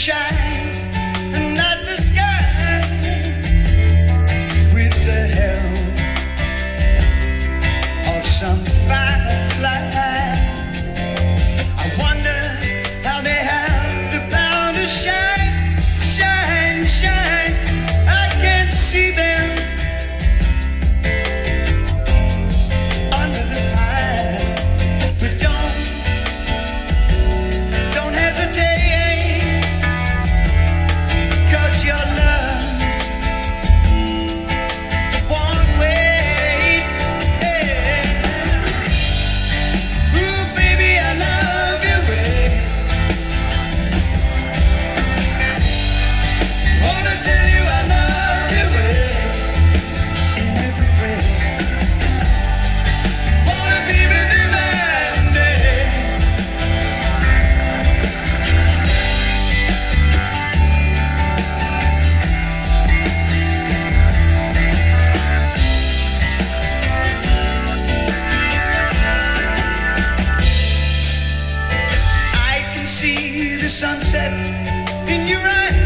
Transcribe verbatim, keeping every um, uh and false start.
shine, and not the sky. With the help of some firefly, I wonder how they have the power to shine, shine, shine. I can't see them under the pine, but don't, don't hesitate, 'cause your love won't wait. Hey. Ooh, baby, I love you, way. Wanna tell you I love you, way. In every way. Wanna be with you night and day. I can see the sunset in your eyes.